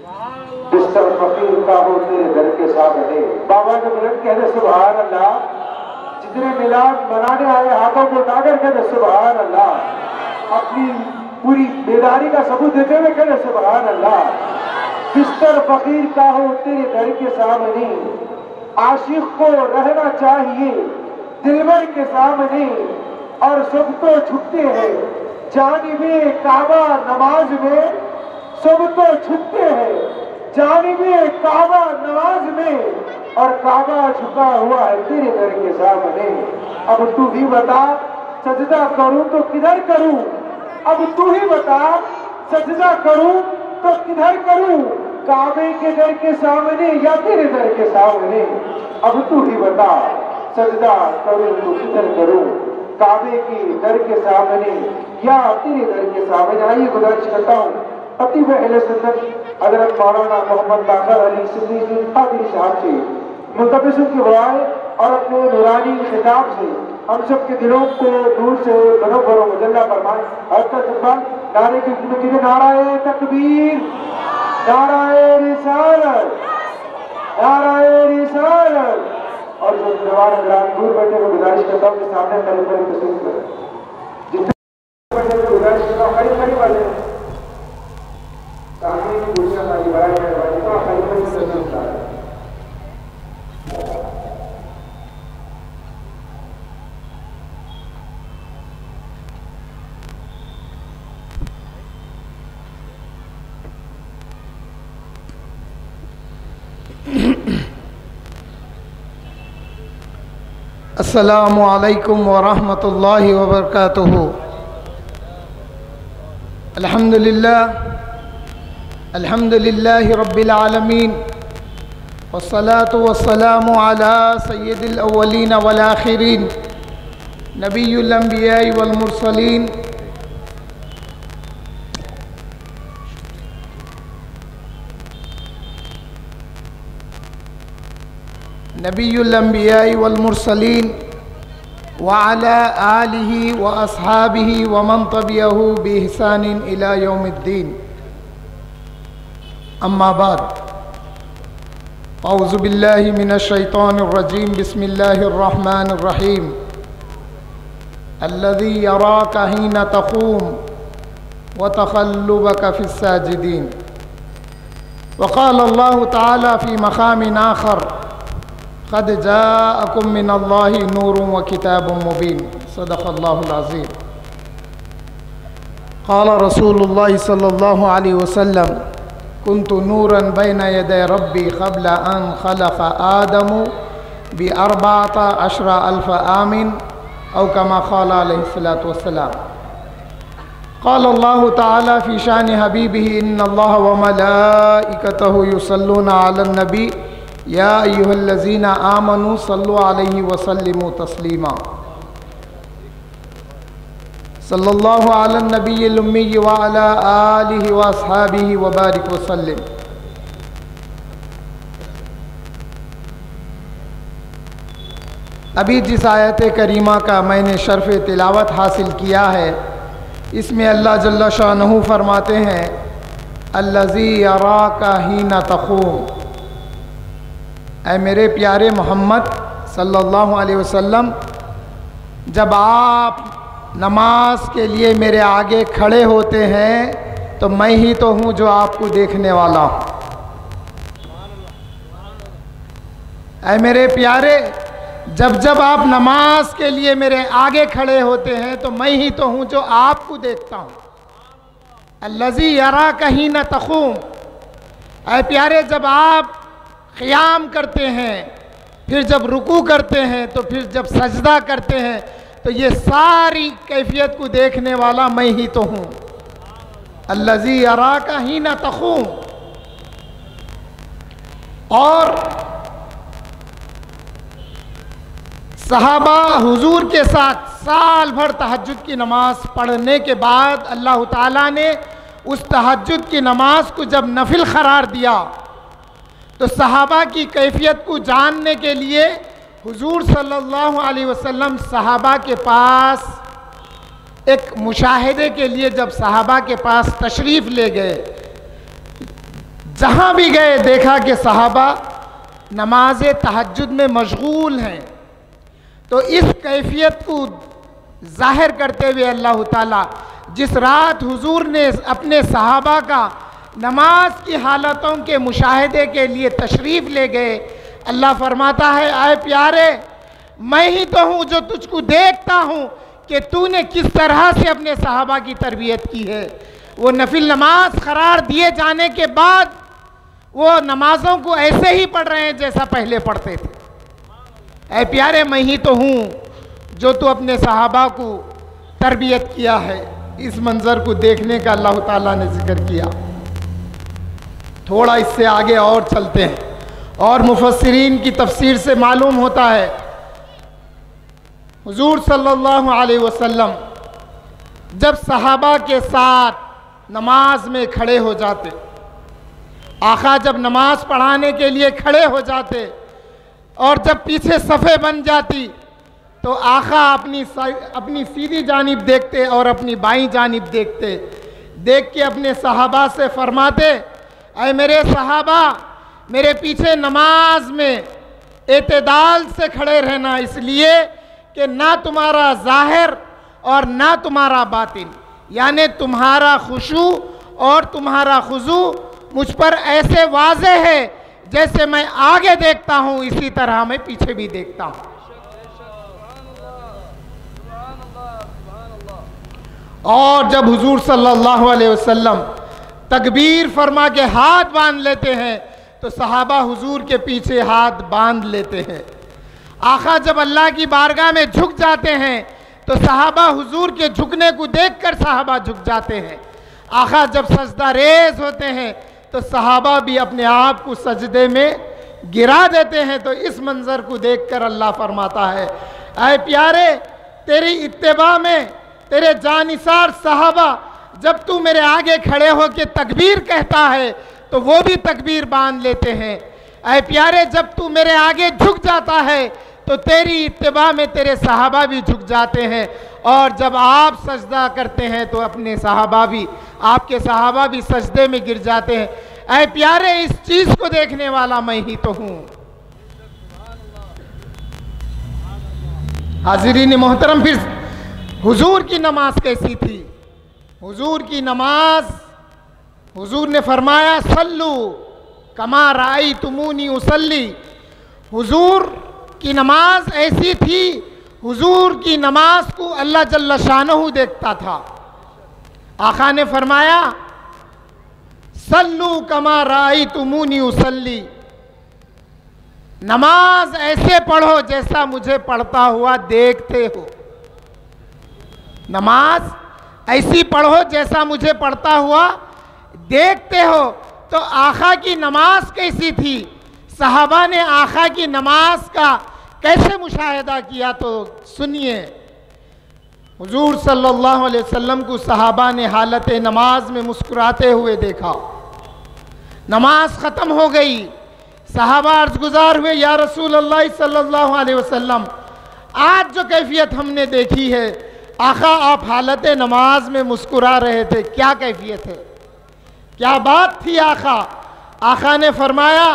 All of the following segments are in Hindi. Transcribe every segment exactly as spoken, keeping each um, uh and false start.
बिस्तर फकीर का हो तेरे घर के सामने। बाबा ने बुलंद कहते सुभान अल्लाह। जितने मिलाद मनाने आए हाथों को उठाकर कहते सुभान अल्लाह। अपनी पूरी बेदारी का सबूत देते हुए कहते सुभान अल्लाह। बिस्तर फकीर का हो तेरे घर के सामने, आशिक को रहना चाहिए दिलबर के सामने, और सब तो छुपते हैं जानिबे काबा नमाज में, सब तो छुपते हैं जानिबे काबा नमाज में, और काबा झुका हुआ है तेरे घर के सामने। अब तू ही बता सजदा करूं तो किधर करूं, अब तू ही बता सजदा करूं तो किधर करूं, काबे के दर के सामने या तेरे दर के सामने। अब तू ही बता सजदा करूं तो किधर करूं, काबे के दर के सामने या तेरे दर के सामने। आइए गुजारिश करता हूँ खतीब अहले सुन्नत हजरत मौलाना मोहम्मद बाकर अली सिद्दीकी कादरी साहब से मुल्तबिसों की दुआएं और अपने नूरानी खिताब से हम सब के दिलों को दूर से मनोभर मुजल्ला फरमाए। हर तक नारे की नाराए तकबीर, नाराए रिसालत, नाराए रिसालत। और जो जवान अगर दूर बैठे को गुजारिश करता हूँ कि सामने करीब करीब तस्वीर करें, जितने बैठे को गुजारिश करता हूँ करीब करीब वाले सामने की कुर्सियां सारी बड़ा है तो करीब करीब तस्वीर करें। अस्सलामु अलैकुम व रहमतुल्लाहि व बरकातुहू। अल्हम्दुलिल्लाह अल्हम्दुलिल्लाहि रब्बिल आलमीन वस्सलातु वस्सलामु अला सय्यिदिल अव्वलीन वल आखिरीन नबियुल अंबिया वल मुरसलीन नबियुल अंबिया वल मुरसलीन व अला आलिहि व अस्हाबिहि व मन तबिअहु बिइहसानिन इला यौमिद्दीन। अम्मा बाद, औज़ु बिल्लाहि मिनश शैतानिर रजीम, बिस्मिल्लाहिर रहमानिर रहीम। अल्लज़ी यराका हीना तक़ूम व तक़ल्लुबका फिस साजिदीन। व क़ाल अल्लाहु तआला फ़ी मक़ामिन आख़र क़द जाअकुम मिनल्लाहि नूरुन व किताबुम मुबीन। सदक़ल्लाहुल अज़ीम। क़ाल रसूलुल्लाहि सल्लल्लाहु अलैहि वसल्लम कुन्तु नूरन बैन यदै रब्बी क़ब्ल अन ख़लक़ आदमु बि अर्बअत अशरा अल्फ़ आमिन औ कमा क़ाल अलैहिस्सलातु वस्सलाम। क़ाल अल्लाहु तआला फ़ी शानि हबीबिही इन्नल्लाह व मलाइकतहु युसल्लूना अलन नबी या अय्युहल्लज़ीना आमनू सल्लु अलैहि व सल्लिमू तस्लीमा। सल्लल्लाहु अला नबिय्यिल उम्मी व अला आलिहि व अस्हाबिहि व बारिक व सल्लिम। अभी जिस आयत करीमा का मैंने शर्फ़ तिलावत हासिल किया है, इसमें अल्लाह जल्ल शानहू फरमाते हैं अल्लज़ी यराका हीना तक़ूम। ऐ मेरे प्यारे मोहम्मद सल्लल्लाहु अलैहि वसल्लम, जब आप नमाज के लिए मेरे आगे खड़े होते हैं तो मैं ही तो हूँ जो आपको देखने वाला हूँ। ऐ मेरे प्यारे, जब जब आप नमाज के लिए मेरे आगे खड़े होते हैं तो मैं ही तो हूँ जो आपको देखता हूँ। अल्लज़ी यराका हीना तक़ूम। ऐ प्यारे, जब आप क़ियाम करते हैं, फिर जब रुकू करते हैं, तो फिर जब सजदा करते हैं, तो ये सारी कैफियत को देखने वाला मैं ही तो हूँ। अल्लज़ी यराका हीना तक़ूम। और सहाबा हुजूर के साथ साल भर तहज्जुद की नमाज पढ़ने के बाद अल्लाह ताला ने उस तहज्जुद की नमाज को जब नफिल करार दिया, तो सहाबा की कैफियत को जानने के लिए हुजूर सल्लल्लाहु अलैहि वसल्लम सहाबा के पास एक मुशाहिदे के लिए जब सहाबा के पास तशरीफ़ ले गए, जहाँ भी गए देखा कि सहाबा नमाज तहज्जुद में मशगूल हैं। तो इस कैफियत को ज़ाहिर करते हुए अल्लाह ताला जिस रात हुजूर ने अपने सहाबा का नमाज की हालतों के मुशाहिदे के लिए तशरीफ़ ले गए, अल्लाह फरमाता है, आए प्यारे, मैं ही तो हूँ जो तुझको देखता हूँ कि तूने किस तरह से अपने सहाबा की तरबियत की है। वो नफिल नमाज करार दिए जाने के बाद वो नमाज़ों को ऐसे ही पढ़ रहे हैं जैसा पहले पढ़ते थे। ऐ प्यारे, मैं ही तो हूँ जो तू अपने सहाबा को तरबियत किया है। इस मंज़र को देखने का अल्लाह ताला ने जिक्र किया। थोड़ा इससे आगे और चलते हैं और मुफस्सिरीन की तफसीर से मालूम होता है हुजूर सल्लल्लाहु अलैहि वसल्लम जब सहाबा के साथ नमाज में खड़े हो जाते, आका जब नमाज पढ़ाने के लिए खड़े हो जाते और जब पीछे सफ़े बन जाती तो आका अपनी अपनी सीधी जानिब देखते और अपनी बाईं जानिब देखते, देख के अपने सहाबा से फरमाते, ऐ मेरे सहाबा, मेरे पीछे नमाज में एतदाल से खड़े रहना, इसलिए कि ना तुम्हारा ज़ाहिर और ना तुम्हारा बातिन, यानी तुम्हारा खुशू और तुम्हारा खुजू मुझ पर ऐसे वाज़े है जैसे मैं आगे देखता हूँ इसी तरह मैं पीछे भी देखता हूँ। और जब हुजूर सल्लल्लाहु अलैहि वसल्लम तकबीर फरमा के हाथ बांध लेते हैं तो सहाबा हुजूर के पीछे हाथ बांध लेते हैं। आका जब अल्लाह की बारगाह में झुक जाते हैं तो सहाबा हुजूर के झुकने को देखकर सहाबा झुक जाते हैं। आका जब सजदा रेज होते हैं तो सहाबा भी अपने आप को सजदे में गिरा देते हैं। तो इस मंज़र को देखकर अल्लाह फरमाता है, ऐ प्यारे, तेरी इत्तिबा में तेरे जानिसार सहाबा जब तू मेरे आगे खड़े हो के तकबीर कहता है तो वो भी तकबीर बांध लेते हैं। ऐ प्यारे, जब तू मेरे आगे झुक जाता है तो तेरी इत्तिबा में तेरे सहाबा भी झुक जाते हैं, और जब आप सजदा करते हैं तो अपने सहाबा भी, आपके सहाबा भी सजदे में गिर जाते हैं। ऐ प्यारे, इस चीज़ को देखने वाला मैं ही तो हूँ। हाज़िरीन मोहतरम, फिर हुजूर की नमाज कैसी थी? हुजूर की नमाज, हुजूर ने फरमाया, सल्लू कमा राई तुमूनी उसल्ली। हुजूर की नमाज ऐसी थी, हुजूर की नमाज को अल्लाह जल्ल शानहू देखता था। आका ने फरमाया, सल्लू कमा राई तुमूनी उसल्ली, नमाज ऐसे पढ़ो जैसा मुझे पढ़ता हुआ देखते हो। नमाज ऐसी पढ़ो जैसा मुझे पढ़ता हुआ देखते हो। तो आका की नमाज कैसी थी? सहाबा ने आका की नमाज का कैसे मुशाहिदा किया? तो सुनिए, हुजूर सल्लल्लाहु अलैहि वसल्लम को सहाबा ने हालत नमाज में मुस्कुराते हुए देखा। नमाज ख़त्म हो गई, सहाबा अर्ज़ गुज़ार हुए, या रसूल अल्लाह सल्लल्लाहु अलैहि वसल्लम, आज जो कैफियत हमने देखी है, आका आप हालत नमाज में मुस्कुरा रहे थे, क्या कैफियत है, क्या बात थी आका? आका ने फरमाया,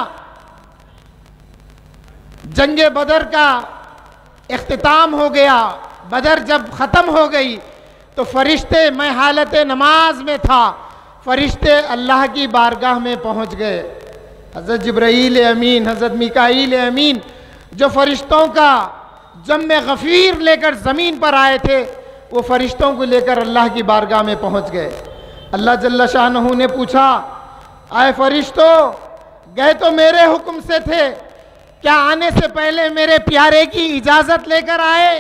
जंगे बदर का इख्तिताम हो गया, बदर जब ख़त्म हो गई तो फरिश्ते, मैं हालत नमाज में था, फरिश्ते अल्लाह की बारगाह में पहुंच गए। हज़रत जिब्राईल अमीन, हज़रत मिकाईल अमीन, जो फरिश्तों का जम्मे गफ़ीर लेकर ज़मीन पर आए थे, वो फरिश्तों को लेकर अल्लाह की बारगाह में पहुंच गए। अल्लाह जल्ल शानहू ने पूछा, आए फरिश्तों, गए तो मेरे हुक्म से थे, क्या आने से पहले मेरे प्यारे की इजाज़त लेकर आए?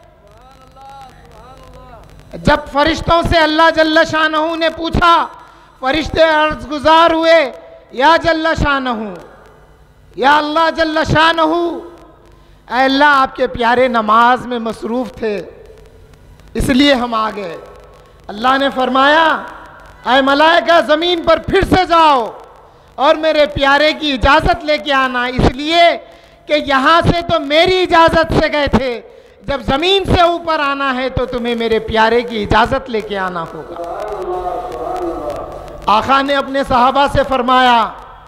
जब फरिश्तों से अल्लाह जल्ल शानहू ने पूछा, फरिश्ते अर्ज़ गुज़ार हुए, या जल्ल शानहू, या अल्लाह जल्ल शानहू, ऐ अल्लाह, आपके प्यारे नमाज में मसरूफ़ थे इसलिए हम आ गए। अल्लाह ने फरमाया, ऐ मलाइका, ज़मीन पर फिर से जाओ और मेरे प्यारे की इजाज़त लेके आना, इसलिए कि यहाँ से तो मेरी इजाज़त से गए थे, जब ज़मीन से ऊपर आना है तो तुम्हें मेरे प्यारे की इजाज़त लेके आना होगा। आका ने अपने सहाबा से फरमाया,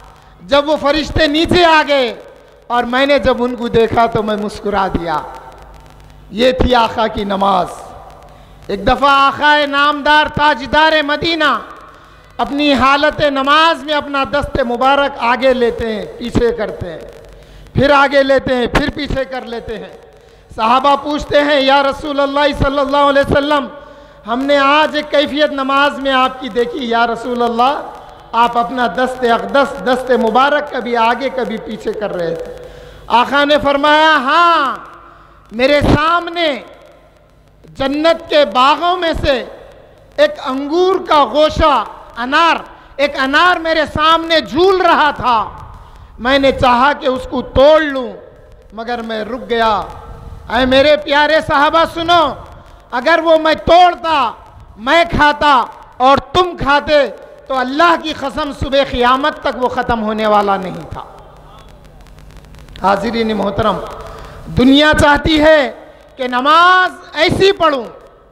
जब वो फरिश्ते नीचे आ गए और मैंने जब उनको देखा तो मैं मुस्कुरा दिया। ये थी आका की नमाज। एक दफ़ा आका नामदार ताजदार मदीना अपनी हालत नमाज में अपना दस्ते मुबारक आगे लेते हैं, पीछे करते हैं, फिर आगे लेते हैं, फिर पीछे कर लेते हैं। सहाबा पूछते हैं, या रसूल अल्लाह सल्लल्लाहु अलैहि वसल्लम, हमने आज एक कैफियत नमाज में आपकी देखी, या रसूल अल्लाह आप अपना दस्ते अक़दस दस्ते मुबारक कभी आगे कभी पीछे कर रहे थे। आका ने फरमाया, हाँ, मेरे सामने जन्नत के बागों में से एक अंगूर का गोशा, अनार, एक अनार मेरे सामने झूल रहा था। मैंने चाहा कि उसको तोड़ लूं, मगर मैं रुक गया। ऐ मेरे प्यारे साहबा सुनो, अगर वो मैं तोड़ता, मैं खाता और तुम खाते तो अल्लाह की कसम सुबह क़ियामत तक वो ख़त्म होने वाला नहीं था। हाज़िरीन मोहतरम, दुनिया चाहती है कि नमाज ऐसी पढ़ूं,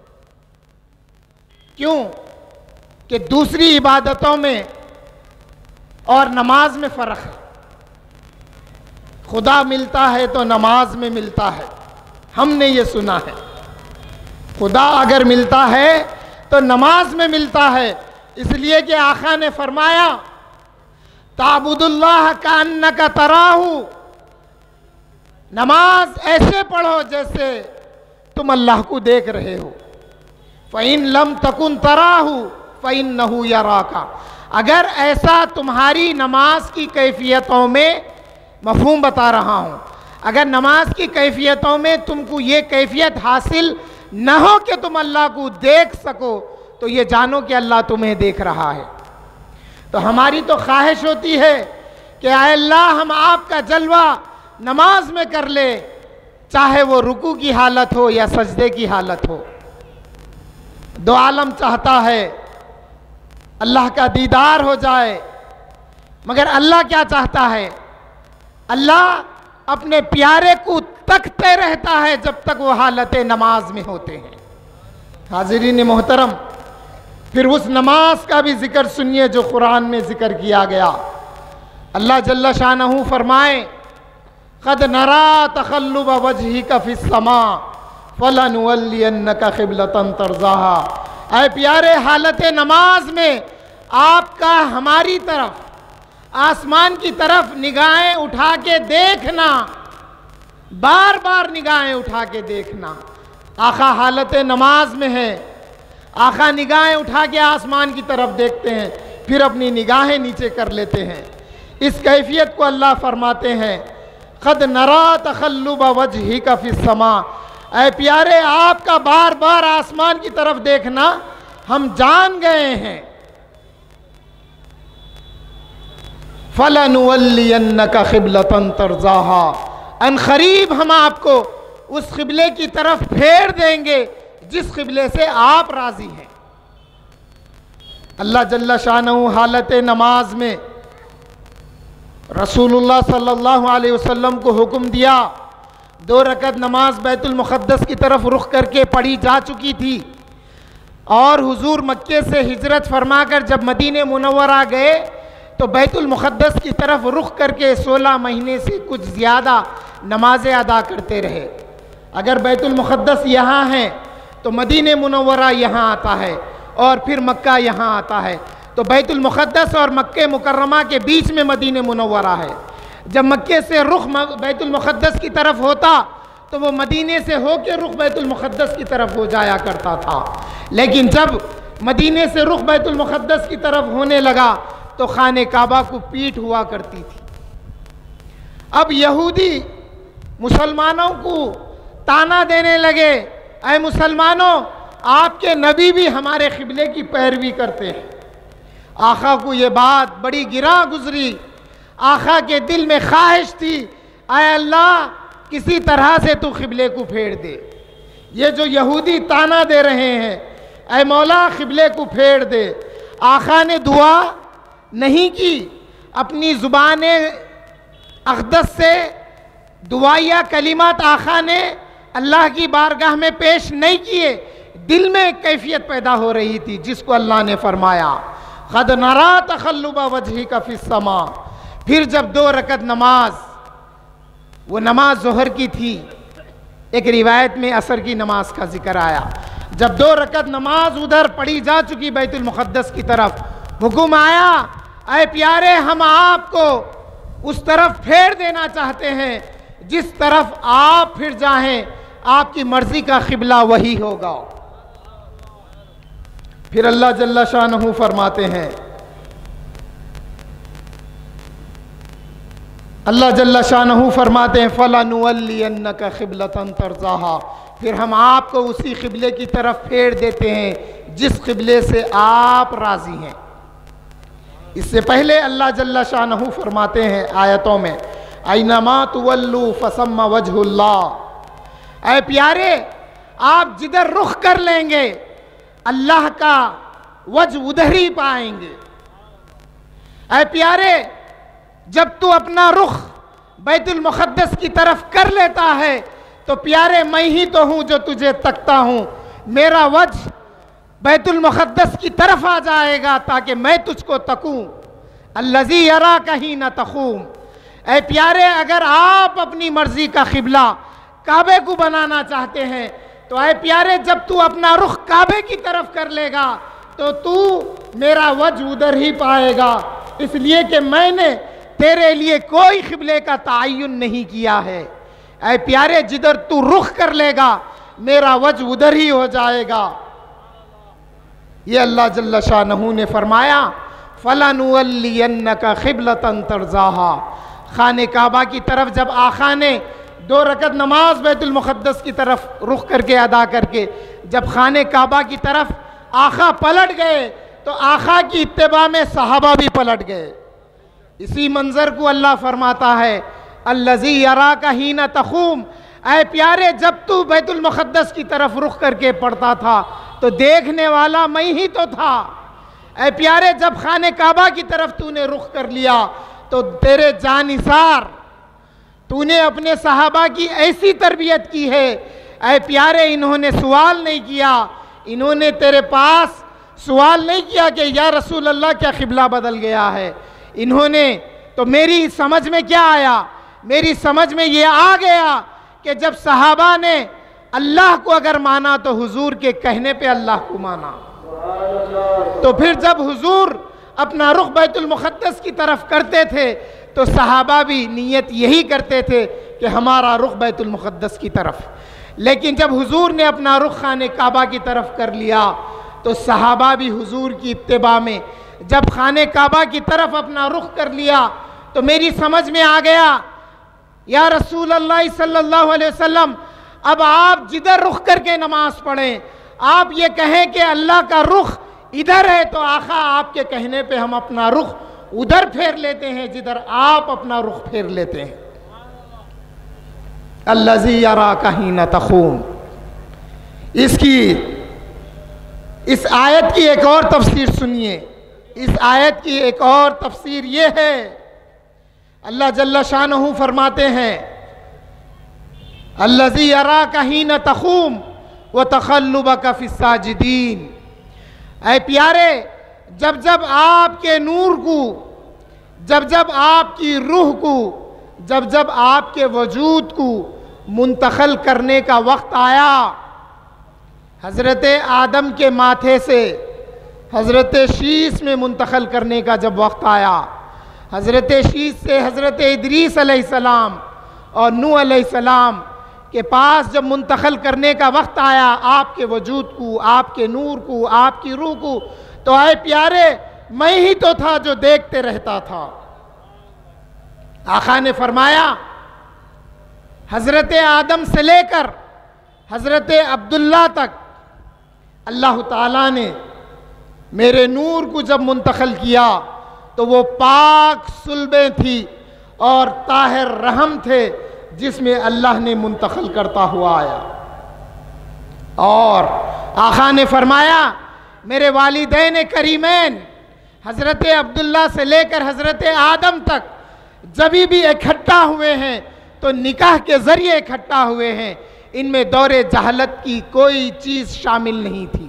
क्यों कि दूसरी इबादतों में और नमाज में फ़र्क है। खुदा मिलता है तो नमाज में मिलता है, हमने ये सुना है। खुदा अगर मिलता है तो नमाज में मिलता है, इसलिए कि आका ने फरमाया, ताबुदुल्लाह का अन्नका तराहू, नमाज ऐसे पढ़ो जैसे तुम अल्लाह को देख रहे हो। फ़इन लम तकुन तराहू फ़इन्नहु यराका, अगर ऐसा तुम्हारी नमाज की कैफियतों में, मफ़हूम बता रहा हूँ, अगर नमाज की कैफियतों में तुमको ये कैफियत हासिल न हो कि तुम अल्लाह को देख सको, तो ये जानो कि अल्लाह तुम्हें देख रहा है। तो हमारी तो ख्वाहिश होती है कि आए अल्लाह हम आपका जलवा नमाज में कर ले, चाहे वो रुकू की हालत हो या सजदे की हालत हो। दो आलम चाहता है अल्लाह का दीदार हो जाए, मगर अल्लाह क्या चाहता है? अल्लाह अपने प्यारे को तकते रहता है जब तक वो हालत नमाज में होते हैं। हाज़िरीन मोहतरम, फिर उस नमाज का भी जिक्र सुनिए जो कुरान में जिक्र किया गया। अल्लाह जल्ला शानहू फरमाए, क़द नरा तक़ल्लुब वजहिका फ़िस्समा फ़लनुवल्लियन्नका क़िबलतन तर्ज़ाहा। ऐ प्यारे, हालत नमाज में आपका हमारी तरफ, आसमान की तरफ निगाहें उठा के देखना, बार बार निगाहें उठा के देखना। आका हालत नमाज में है, आका निगाहें उठा के आसमान की तरफ देखते हैं, फिर अपनी निगाहें नीचे कर लेते हैं। इस कैफियत को अल्लाह फरमाते हैं, क़द नरा तक़ल्लुब वजहिका फ़िस्समा। ऐ प्यारे, आपका बार बार आसमान की तरफ देखना हम जान गए हैं। फ़लनुवल्लियन्नका क़िबलतन तर्ज़ाहा, अन क़रीब हम आपको उस क़िबले की तरफ फेर देंगे जिस क़िबले से आप राज़ी हैं। अल्लाह जल्ला शानहू हालत नमाज में रसूलुल्लाह सल्लल्लाहु अलैहि वसल्लम को हुक्म दिया। दो रकत नमाज बैतुल मुक़द्दस की तरफ रुख करके पढ़ी जा चुकी थी, और हुजूर मक्के से हिजरत फरमाकर जब मदीने मुनव्वरा गए तो बैतुल मुक़द्दस की तरफ रुख करके सोलह महीने से कुछ ज़्यादा नमाज़ें अदा करते रहे। अगर बैतुल मुक़द्दस यहाँ है तो मदीने मुनव्वरा यहाँ आता है, और फिर मक्का यहाँ आता है। तो बैतुल मुक़द्दस और मक्के मुकर्रमा के बीच में मदीने मुनव्वरा है। जब मक्के से रुख बैतुल मुक़द्दस की तरफ होता तो वो मदीने से होकर रुख बैतुल मुक़द्दस की तरफ हो जाया करता था। लेकिन जब मदीने से रुख बैतुल मुक़द्दस की तरफ होने लगा तो खाने काबा को पीठ हुआ करती थी। अब यहूदी मुसलमानों को ताना देने लगे, ऐ मुसलमानों, आपके नबी भी हमारे क़िबले की पैरवी करते हैं। आका को ये बात बड़ी गिरा गुजरी। आका के दिल में ख्वाहिश थी, ऐ अल्लाह, किसी तरह से तू क़िबले को फेर दे। ये जो यहूदी ताना दे रहे हैं, ऐ मौला क़िबले को फेर दे। आका ने दुआ नहीं की, अपनी ज़ुबान अक़दस से दुआया कलिमात आका ने अल्लाह की बारगाह में पेश नहीं किए। दिल में कैफियत पैदा हो रही थी जिसको अल्लाह ने फरमाया, क़द नरा तक़ल्लुब वजहिका फ़िस्समा फिर जब दो रकत नमाज, वो नमाज ज़ोहर की थी, एक रिवायत में असर की नमाज का जिक्र आया, जब दो रकत नमाज उधर पढ़ी जा चुकी बैतुल मुक़द्दस की तरफ, हुक्म आया, ऐ प्यारे हम आपको उस तरफ फेर देना चाहते हैं जिस तरफ आप फिर जाएं, आपकी मर्जी का क़िबला वही होगा। फिर अल्लाह जल्ला शानहू फरमाते हैं, अल्लाह जल्ला शानहू फरमाते हैं फ़लनुवल्लियन्नका क़िबलतन तर्ज़ाहा, फिर हम आपको उसी क़िबले की तरफ फेर देते हैं जिस क़िबले से आप राज़ी हैं। इससे पहले अल्लाह जल्ला शानहू फरमाते हैं आयतों में, ऐनमा तुवल्लू फसम्मा वजहुल्लाह, ऐ प्यारे आप जिधर रुख कर लेंगे अल्लाह का वजह उधर ही पाएंगे। ऐ प्यारे जब तू अपना रुख बैतुल मुक़द्दस की तरफ कर लेता है तो प्यारे मैं ही तो हूँ जो तुझे तकता हूँ, मेरा वजह बैतुल मुक़द्दस की तरफ आ जाएगा ताकि मैं तुझको तकूँ। अल्लज़ी यराका हीना तक़ूम, ऐ प्यारे अगर आप अपनी मर्जी का क़िबला काबे को बनाना चाहते हैं तो ऐ प्यारे जब तू अपना रुख काबे की तरफ कर लेगा तो तू मेरा वजह उधर ही पाएगा, इसलिए कि मैंने तेरे लिए कोई क़िबले का तयन नहीं किया है। ऐ प्यारे जिधर तू रुख कर लेगा मेरा वजह उधर ही हो जाएगा। ये अल्लाह जल्ला शानहू ने फरमाया फ़लनुवल्लियन्नका क़िबलतन तर्ज़ाहा, खाने काबा की तरफ जब आका ने दो रकत नमाज बैतुल मुक़द्दस की तरफ रुख करके अदा करके जब खाने काबा की तरफ आका पलट गए तो आका की इत्तिबा में सहाबा भी पलट गए। इसी मंजर को अल्लाह फरमाता है अल्लज़ी यराका हीना तक़ूम, ऐ प्यारे जब तू बैतुल मुक़द्दस की तरफ रुख करके पढ़ता था तो देखने वाला मैं ही तो था। ऐ प्यारे जब खाने काबा की तरफ तूने रुख कर लिया तो तेरे जानिसार तूने अपने सहाबा की ऐसी तरबियत की है, ऐ प्यारे इन्होंने सवाल नहीं किया, इन्होंने तेरे पास सवाल नहीं किया कि या रसूल अल्लाह क्या क़िबला बदल गया है। इन्होंने तो मेरी समझ में क्या आया, मेरी समझ में ये आ गया कि जब सहाबा ने अल्लाह को अगर माना तो हुजूर के कहने पे अल्लाह को माना, तो फिर जब हुजूर अपना रुख बैतुल मुक़द्दस की तरफ करते थे तो सहाबा भी नीयत यही करते थे कि हमारा रुख बैतुल मुक़द्दस की तरफ। लेकिन जब हुजूर ने अपना रुख खाने काबा की तरफ कर लिया तो सहाबा भी हुजूर की इत्तिबा में जब खाने काबा की तरफ अपना रुख कर लिया तो मेरी समझ में आ गया या रसूल अल्लाह सल्लल्लाहु अलैहि वसल्लम अब आप जिधर रुख करके नमाज पढ़ें, आप ये कहें कि अल्लाह का रुख इधर है तो आका आपके कहने पे हम अपना रुख उधर फेर लेते हैं जिधर आप अपना रुख फेर लेते हैं। अल्लज़ी यराका हीना तक़ूम, इसकी इस आयत की एक और तफसीर सुनिए। इस आयत की एक और तफसीर ये है, अल्लाह जल्ला शानहू फरमाते हैं अल्लज़ी यराका हीना तक़ूम व तक़ल्लुबका फ़िस्साजिदीन, ऐ प्यारे जब जब आपके नूर को, जब जब आपकी रूह को, जब जब आपके वजूद को मुंतक़ल करने का वक्त आया, हज़रत आदम के माथे से हज़रत शीस में मुंतक़ल करने का जब वक्त आया, हज़रत शीस से हज़रत इदरीस अलैहिस्सलाम और नूह अलैहिस्सलाम के पास जब मुंतक़ल करने का वक्त आया आपके वजूद को, आपके नूर को, आपकी रूह को, तो आए प्यारे मैं ही तो था जो देखते रहता था। आका ने फरमाया हज़रत आदम से लेकर हज़रत अब्दुल्ला तक अल्लाह ताला ने मेरे नूर को जब मुंतक़ल किया तो वो पाक सुल्बें थी और ताहिर रहम थे जिसमें अल्लाह ने मुंतक़ल करता हुआ आया। और आका ने फरमाया मेरे वालिदैन करीमैन हज़रत अब्दुल्ला से लेकर हज़रत आदम तक जब भी इकट्ठा हुए हैं तो निकाह के ज़रिए इकट्ठा हुए हैं, इनमें दौरे जहलत की कोई चीज़ शामिल नहीं थी।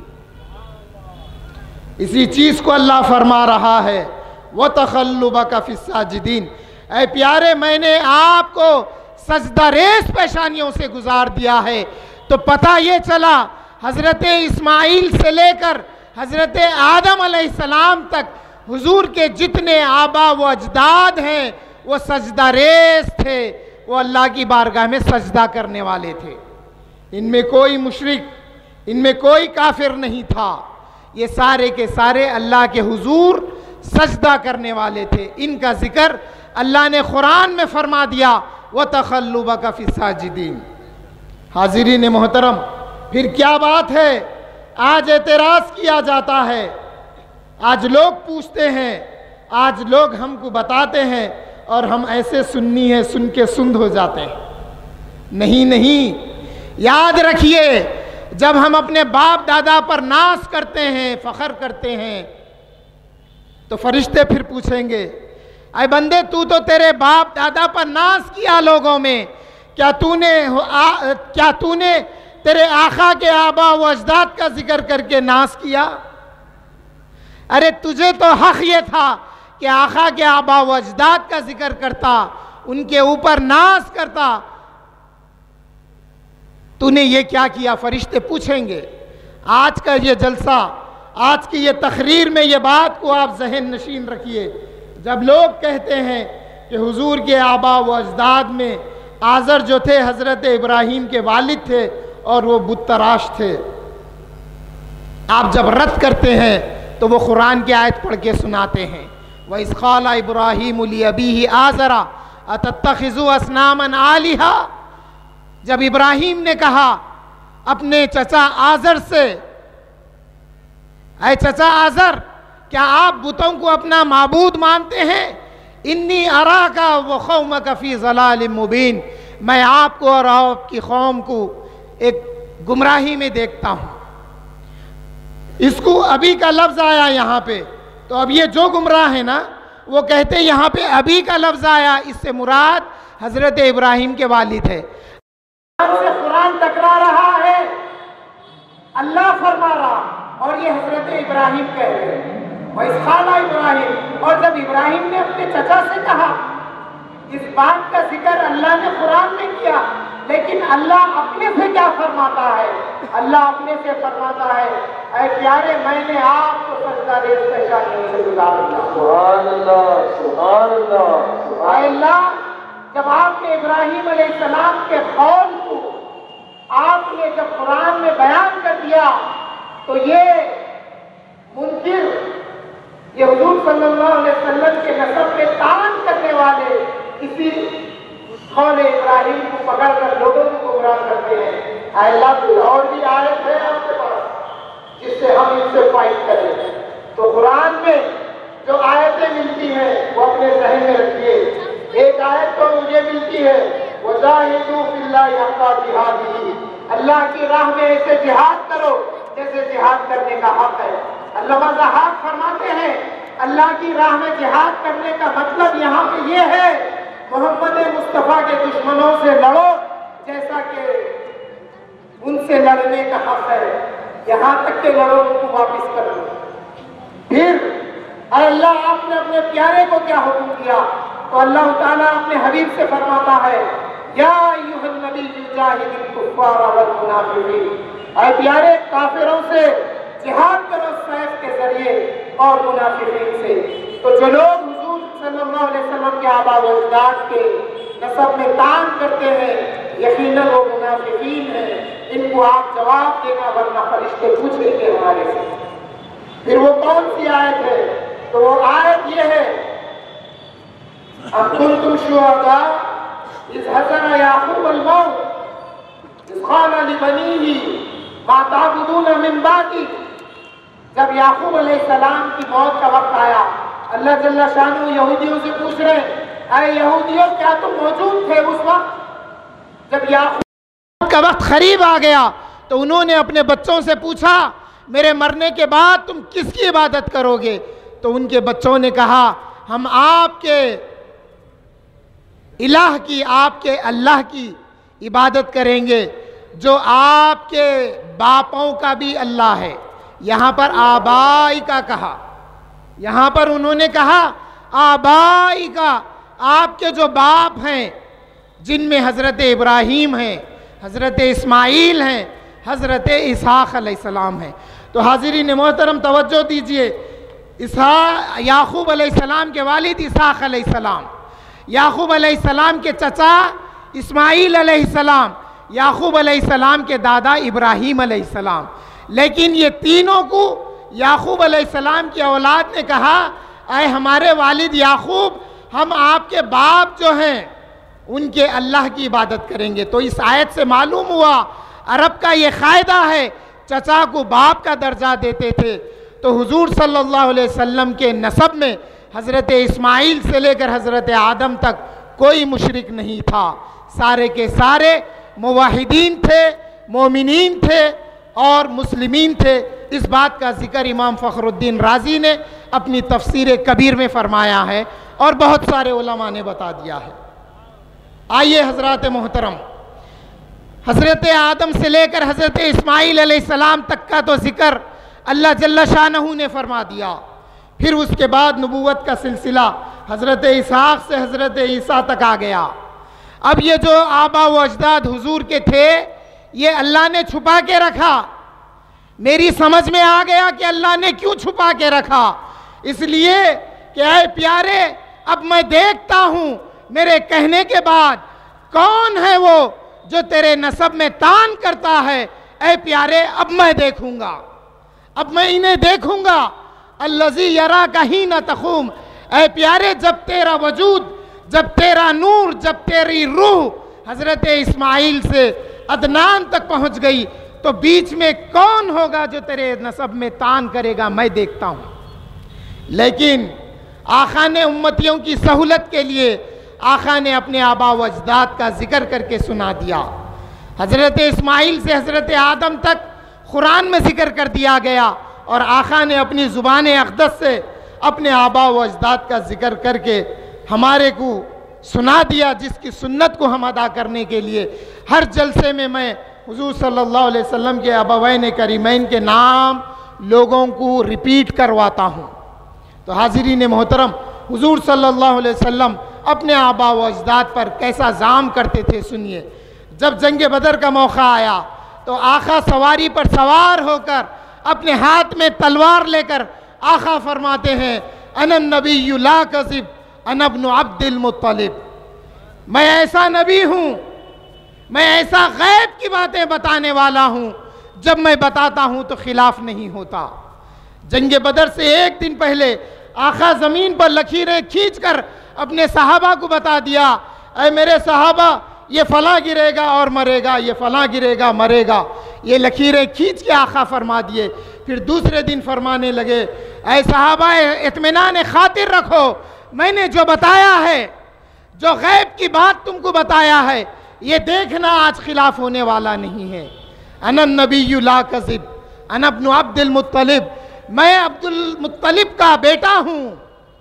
इसी चीज़ को अल्लाह फरमा रहा है व तक़ल्लुबका फ़िस्साजिदीन, ऐ प्यारे, मैंने आपको सजदा रेस पेशानियों से गुजार दिया है। तो पता ये चला हज़रत इस्माइल से लेकर हज़रत आदम अलैहिस्सलाम तक हुजूर के जितने आबा व अजदाद हैं वो सजदा रेस थे, वो अल्लाह की बारगाह में सजदा करने वाले थे। इनमें कोई मुशरिक, इनमें कोई काफिर नहीं था। ये सारे के सारे अल्लाह के हुजूर सजदा करने वाले थे। इनका जिक्र अल्लाह ने कुरान में फरमा दिया, व तखल्लुबका फी साजिदीन। हाजिरीन मोहतरम, फिर क्या बात है, आज एतराज़ किया जाता है, आज लोग पूछते हैं, आज लोग हमको बताते हैं और हम ऐसे सुन्नी हैं सुन के सुंद हो जाते हैं। नहीं नहीं, याद रखिए, जब हम अपने बाप दादा पर नाज करते हैं, फ़ख्र करते हैं, तो फरिश्ते फिर पूछेंगे, अय बंदे, तू तो तेरे बाप दादा पर नाज किया लोगों में, क्या तूने क्या तूने तेरे आका के आबा व अजदाद का जिक्र करके नाज किया? अरे तुझे तो हक ये था कि आका के आबा व अजदाद का जिक्र करता, उनके ऊपर नाज करता, तूने ये क्या किया? फरिश्ते पूछेंगे। आज का ये जलसा, आज की ये तकरीर में ये बात को आप जहन नशीन रखिए। जब लोग कहते हैं कि हुजूर के आबा व अजदाद में आज़र जो थे हज़रत इब्राहीम के वालिद थे और वो बुत तराश थे, आप जब रद्द करते हैं तो वो कुरान की आयत पढ़ के सुनाते हैं, व इज़ क़ाला इब्राहीम लि अबीही आज़रा अतत्तखिज़ु असनामन आलिहा। जब इब्राहीम ने कहा अपने चचा आज़र से, ऐ चचा आज़र, क्या आप बुतों को अपना माबूद मानते हैं? इन्नी अराका व कौमका फी ज़लालिम मुबीन, मैं आपको और आपकी कौम को एक गुमराही में देखता हूँ। इसको अभी का लफ्ज़ आया यहाँ पे, तो अब ये जो गुमराह है ना, वो कहते हैं यहाँ पे अभी का लफ्ज़ आया, इससे मुराद हज़रत इब्राहीम के वालिद है। से कुरान टकरा रहा है, अल्लाह फरमा रहा और ये हज़रत इब्राहीम कह रहे हैं, वह इस्माइल इब्राहीम। और जब इब्राहीम ने अपने चचा से कहा, इस बात का जिक्र अल्लाह ने कुरान में किया, लेकिन अल्लाह अपने से क्या फरमाता है? अल्लाह अपने से फरमाता है, ऐ प्यारे, मैंने आपको सजदा रेस पेशानियों से गुजार दिया। सुभान अल्लाह, सुभान अल्लाह। ऐ अल्लाह, जब आपने इब्राहीम अलैहिस्सलाम के कौल को आपने जब कुरान में बयान कर दिया, तो ये मुनकिर, ये हुजूर सल्लल्लाहु अलैहि वसल्लम के नसब में तान करने वाले इसी कौल इब्राहीम को पकड़कर लोगों को गुमराह करते हैं। अल्लाह की और भी आयत है आपके पास जिससे हम इनसे फाइट करें। तो कुरान में जो आयतें मिलती हैं वो अपने ज़हन में रखिए। एक आयत तो मुझे मिलती है, वजाहिदू फिल्लाहि हक़्क़ा जिहादिही, अल्लाह की राह में ऐसे जिहाद करो जैसे जिहाद करने का हक है। अल्लामा ज़हाक फरमाते हैं, अल्लाह की राह में जिहाद करने का मतलब यहाँ पे ये है, मोहम्मद मुस्तफ़ा के दुश्मनों से लड़ो जैसा कि उनसे लड़ने का हक है, यहाँ तक के लड़ो, उनको वापिस कर दो। फिर अल्लाह आपने अपने प्यारे को क्या हुक्म दिया? तो अल्लाह ताला अपने हबीब से फरमाता है, या अय्युहन नबी जाहिदिल कुफ्फार वल मुनाफिकीन, ऐ प्यारे, काफिरों से जिहाद करो सैफ के जरिए और मुनाफिकीन से। तो जो लोग हुजूर सल्लल्लाहु अलैहि वसल्लम के आबा व अजदाद के नसब में तान करते हैं, यकीनन वो मुनाफिकीन हैं। इनको आप जवाब देना, वरना फरिश्ते पूछेंगे हमारे से। फिर वो कौन सी आयत है? तो वो आयत ये है, अब कुंतुम शुहदा इज़ हज़र याक़ूब अल-मौत इज़ क़ाला लिबनीही मा ताबुदून मिन बादी। जब याक़ूब अलैहिस्सलाम की मौत का वक्त आया, अल्लाह जल्ला शानू यहूदियों से पूछ रहे हैं, अरे यहूदियों, क्या तुम मौजूद थे उस वक्त जब याक़ूब का वक्त करीब आ गया? तो उन्होंने अपने बच्चों से पूछा, मेरे मरने के बाद तुम किसकी इबादत करोगे? तो उनके बच्चों ने कहा, हम आपके इलाह की, आपके अल्लाह की इबादत करेंगे जो आपके बापों का भी अल्लाह है। यहाँ पर आबाई का कहा, यहाँ पर उन्होंने कहा आबाई का, आपके जो बाप हैं, जिनमें हज़रत इब्राहीम हैं, हज़रत इस्माईल हैं, हज़रत इसहाक़ अलैहिस्सलाम हैं। तो हाज़िरीन मोहतरम तवज्जो दीजिए, इसहाक़ याक़ूब अलैहिस्सलाम के वालिद इसहाक़ अलैहिस्सलाम, याक़ूब अलैहिस्सलाम के चचा इस्माईल अलैहिस्सलाम, याक़ूब अलैहिस्सलाम के दादा इब्राहीम अलैहिस्सलाम। लेकिन ये तीनों को याक़ूब अलैहिस्सलाम की औलाद ने कहा, अय हमारे वालिद याक़ूब, हम आपके बाप जो हैं उनके अल्लाह की इबादत करेंगे। तो इस आयत से मालूम हुआ अरब का ये क़ायदा है, चचा को बाप का दर्जा देते थे। तो हुजूर सल्लल्लाहु अलैहि वसल्लम के नसब में हज़रत इस्माईल से लेकर हज़रत आदम तक कोई मुशरिक नहीं था, सारे के सारे मुवाहिदीन थे, मोमिनीन थे और मुस्लिमीन थे। इस बात का जिक्र इमाम फ़खरुद्दीन राज़ी ने अपनी तफसीर कबीर में फ़रमाया है और बहुत सारे उलमा ने बता दिया है। आइए हज़रात मोहतरम, हज़रत आदम से लेकर हज़रत इस्माईल अलैहिस्सलाम तक का तो ज़िक्र अल्लाह जल्ल शानहू ने फरमा दिया। फिर उसके बाद नबूवत का सिलसिला हज़रत इसहाक़ से हज़रत ईसा तक आ गया। अब ये जो आबा व अजदाद हुजूर के थे, ये अल्लाह ने छुपा के रखा। मेरी समझ में आ गया कि अल्लाह ने क्यों छुपा के रखा, इसलिए कि ऐ प्यारे, अब मैं देखता हूँ मेरे कहने के बाद कौन है वो जो तेरे नसब में तान करता है। ऐ प्यारे, अब मैं देखूंगा, अब मैं इन्हें देखूंगा। अल्लज़ी यरा कहीं न तख़ूम, ऐ प्यारे, जब तेरा वजूद, जब तेरा नूर, जब तेरी रूह हज़रत इस्माईल से अदनान तक पहुंच गई, तो बीच में कौन होगा जो तेरे नसब में तान करेगा, मैं देखता हूं। लेकिन आका ने उम्मतियों की सहूलत के लिए आका ने अपने आबा व अजदाद का जिक्र करके सुना दिया। हज़रत इस्माईल से हज़रत आदम तक कुरान में जिक्र कर दिया गया और आका ने अपनी ज़ुबान अक़दस से अपने आबा व अजदाद का जिक्र करके हमारे को सुना दिया, जिसकी सुन्नत को हम अदा करने के लिए हर जलसे में मैं हुजूर सल्लल्लाहु अलैहि वसल्लम के अबवैन करीमैन के नाम लोगों को रिपीट करवाता हूँ। तो हाज़िरीन मोहतरम, हुजूर सल्लल्लाहु अलैहि वसल्लम अपने आबा व अजदाद पर कैसा जाम करते थे, सुनिए। जब जंग बदर का मौका आया तो आका सवारी पर सवार होकर अपने हाथ में तलवार लेकर आका फरमाते हैं, अनन नबिय्यु ला कज़िब अना इब्नु अब्दिल मुत्तलिब, मैं ऐसा नबी हूँ, मैं ऐसा गैब की बातें बताने वाला हूँ, जब मैं बताता हूँ तो खिलाफ नहीं होता। जंग बदर से एक दिन पहले आका ज़मीन पर लकीरें खींचकर अपने सहाबा को बता दिया, ऐ मेरे सहाबा, ये फला गिरेगा और मरेगा, ये फला गिरेगा मरेगा। ये लकीरें खींच के आका फरमा दिए। फिर दूसरे दिन फरमाने लगे, ऐ सहाबा, इत्मीनान खातिर रखो, मैंने जो बताया है, जो गैब की बात तुमको बताया है, ये देखना आज खिलाफ होने वाला नहीं है। अनन नबिय्यु ला कज़िब अना इब्नु अब्दिल मुत्तलिब, मैं अब्दुल मुत्तलिब का बेटा हूँ,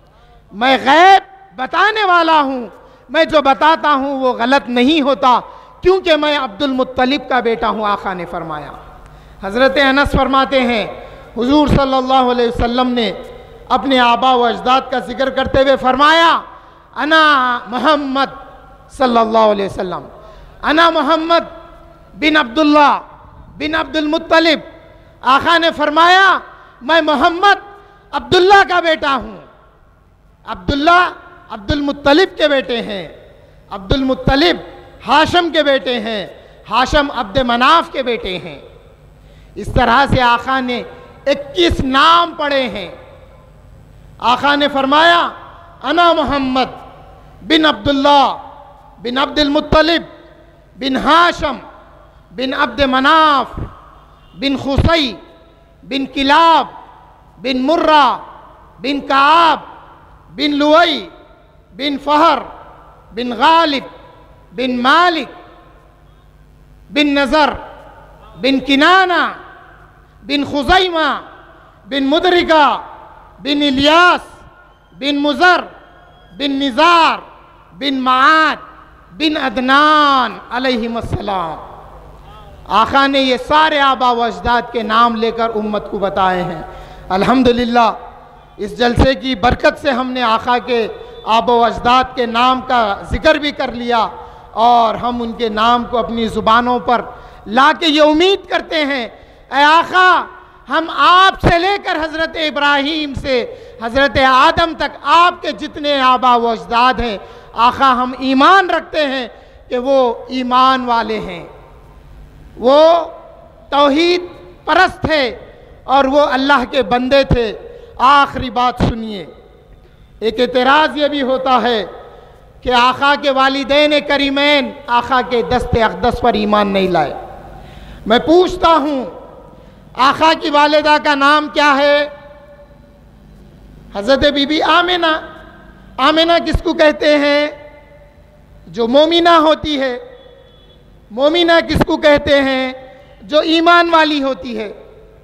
मैं गैब बताने वाला हूँ, मैं जो बताता हूँ वो गलत नहीं होता, क्योंकि मैं अब्दुल मुत्तलिब का बेटा हूँ, आका ने फरमाया। हज़रत अनस फरमाते हैं, हुजूर सल्लल्लाहु अलैहि वसल्लम ने अपने आबा व अजदाद का जिक्र करते हुए फरमाया, अना मोहम्मद सल्लल्लाहु अलैहि वसल्लम, अना मोहम्मद बिन अब्दुल्ला बिन अब्दुल मुत्तलिब। आका ने फरमाया, मैं मोहम्मद अब्दुल्ला का बेटा हूँ। अब्दुल्ला अब्दुल मुत्तलिब के बेटे हैं, अब्दुल मुत्तलिब हाशम के बेटे हैं, हाशम अब्द मनाफ के बेटे हैं। इस तरह से आका ने इक्कीस नाम पढ़े हैं। आका ने फरमाया, अना मोहम्मद बिन अब्दुल्ला बिन अब्दुल मुत्तलिब बिन हाशम बिन अब्द मनाफ बिन खुसई बिन किलाब बिन मुर्रा बिन काब बिन लुई बिन फहर बिन गालिब बिन मालिक बिन नज़र बिन किनाना बिन खुज़ैमा बिन मुदरिका बिन इलियास बिन मुज़र बिन निज़ार बिन माद बिन अदनान अलैहिमुस्सलाम। आका ने ये सारे आबा व अजदाद के नाम लेकर उम्मत को बताए हैं। अल्हम्दुलिल्लाह, इस जलसे की बरकत से हमने आका के आबो अजदाद के नाम का जिक्र भी कर लिया और हम उनके नाम को अपनी ज़ुबानों पर ला के ये उम्मीद करते हैं, ऐ आका हम आपसे लेकर हज़रत इब्राहीम से हज़रत आदम तक आपके जितने आबा व अजदाद हैं आका हम ईमान रखते हैं कि वो ईमान वाले हैं, वो तौहीद परस्त थे और वो अल्लाह के बंदे थे। आखिरी बात सुनिए, एक एतराज़ ये भी होता है कि आका के वालिदैन करीमैन आका के दस्ते अक़दस पर ईमान नहीं लाए। मैं पूछता हूँ आका की वालिदा का नाम क्या है? हज़रत बीबी आमिना। आमिना किसको कहते हैं? जो मोमिना होती है। मोमिना किसको कहते हैं? जो ईमान वाली होती है।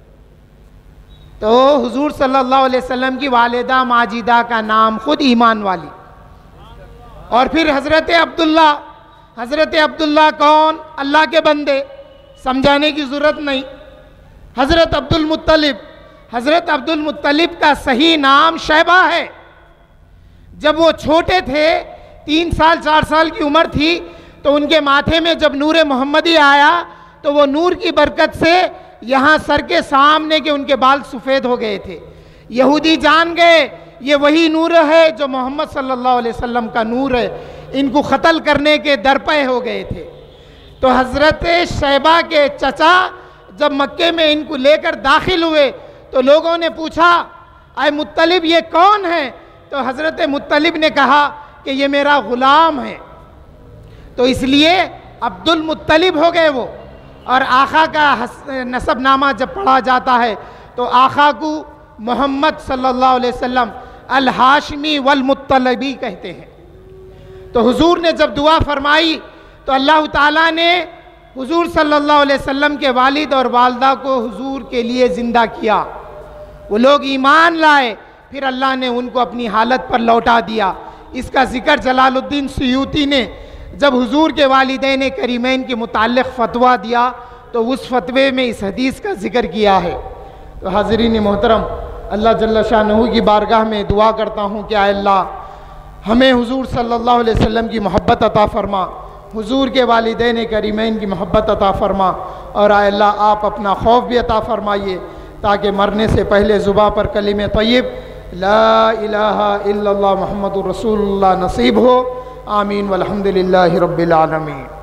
तो हुजूर सल्लल्लाहु अलैहि वसल्लम की वालिदा माजिदा का नाम खुद ईमान वाली। और फिर हज़रत अब्दुल्ला। हज़रत अब्दुल्ला कौन? अल्लाह के बंदे, समझाने की ज़रूरत नहीं। हज़रत अब्दुल मुत्तलिब। हज़रत अब्दुल मुत्तलिब का सही नाम शैबा है। जब वो छोटे थे, तीन साल चार साल की उम्र थी, तो उनके माथे में जब नूर मोहम्मदी आया तो वो नूर की बरकत से यहाँ सर के सामने के उनके बाल सफ़ेद हो गए थे। यहूदी जान गए ये वही नूर है जो मोहम्मद सल्लल्लाहु अलैहि वसल्लम का नूर है, इनको क़त्ल करने के दरपे हो गए थे। तो हज़रत शैबा के चचा जब मक्के में इनको लेकर दाखिल हुए तो लोगों ने पूछा, आए मुत्तलिब ये कौन है? तो हज़रत मुत्तलिब ने कहा कि ये मेरा ग़ुलाम है। तो इसलिए अब्दुल मुत्तलिब हो गए वो। और आका का नसबनामा जब पढ़ा जाता है तो आका को मोहम्मद सल्लल्लाहु अलैहि वसल्लम अल हाशमी वल मुत्तलिबी कहते हैं। तो हुजूर ने जब दुआ फरमाई तो अल्लाह ताला ने हुजूर सल्लल्लाहु अलैहि वसल्लम के वालिद और वालदा को हुजूर के लिए ज़िंदा किया। वो लोग ईमान लाए, फिर अल्लाह ने उनको अपनी हालत पर लौटा दिया। इसका ज़िक्र जलालुद्दीन सुयूती ने जब हुजूर के वालिदैन करीमैन के मुताल्लिक़ फ़तवा दिया तो उस फतवे में इस हदीस का ज़िक्र किया है। तो हाज़रीन मोहतरम, अल्लाह जल्ल शानहू की बारगाह में दुआ करता हूँ कि आए अल्लाह हमें हुजूर सल्लल्लाहु अलैहि वसल्लम की मोहब्बत अता फ़रमा, हुजूर के वालिदैन करीमैन की मोहब्बत अता फ़रमा, और आए अल्लाह आप अपना खौफ भी अता फ़रमाइए ताकि मरने से पहले ज़ुबान पर कलिमे तय्यब ला इलाहा इल्लल्लाह मुहम्मदुर रसूलुल्लाह नसीब हो। आमीन वल्हम्दुलिल्लाहि रब्बिल आलमीन।